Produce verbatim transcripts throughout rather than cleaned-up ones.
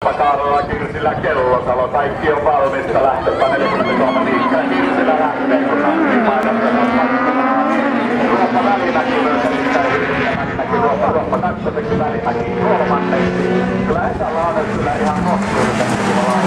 Kaarella, Kirsillä, Kellotalo, kaikki on valmista. Lähtöpä neljäkymmentäkolme liikkeellä, Kirsillä lähtee, kun Antti painottaa. Ruoppa Välimäki löytänyt Välimäki, Ruoppa, Ruoppa kaksoseksi, Välimäki kolmanneksi. Kyllä Esalla on kyllä ihan kohtuullisesti.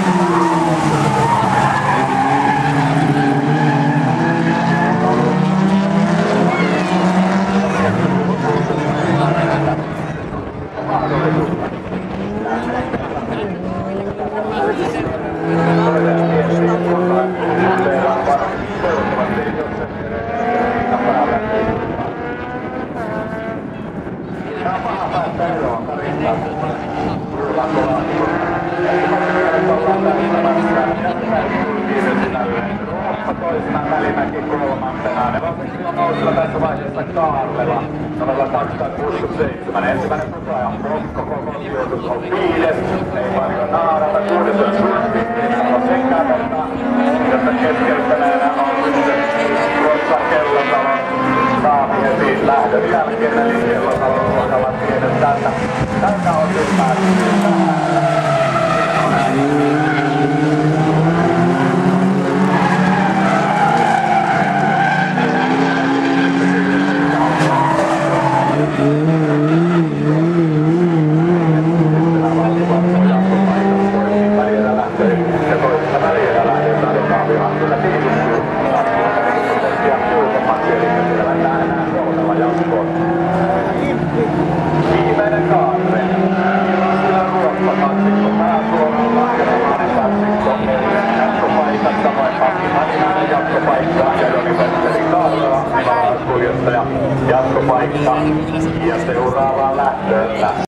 Toisena Välimäki kolmantena. Neloseksi on nousilla tässä vaiheessa Kaarlela. Numero kaksisataakuusikymmentäseitsemän. Ensimmäinen putoaja Mokko, koko sijoitus on viides. Ei paljon naarata. Kuudes on Suosti. Ei sen kädeltä. Josta keskeyttäneenä on sitten tuossa Kellotalon saavi heti lähdön jälkeen. Eli Kellotalon kohdalla tiedät tältä. Tältä osin päässyt tähän. Viimeinen kaarre. Sillä Ruoppa kaksikko pääsuoralla. Jälkeen kaksikko. Jatkopaikat samoin Patti Maninainen jatkopaikka. Ja Joni Vetteri Kaarela. Kuljettaja jatkopaikka. Ja seuraavaan lähtöön.